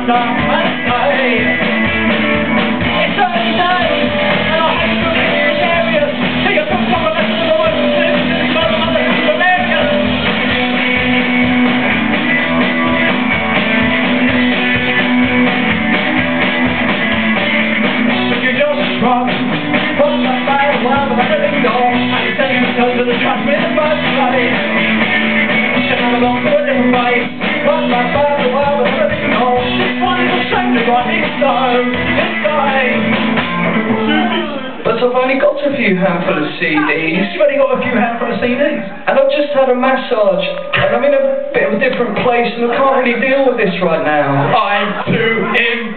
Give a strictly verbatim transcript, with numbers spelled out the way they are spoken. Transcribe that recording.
But I've only got a few handful of C Ds. You've only got a few handful of C Ds? And I've just had a massage, and I'm in a bit of a different place, and I can't really deal with this right now. I'm too in.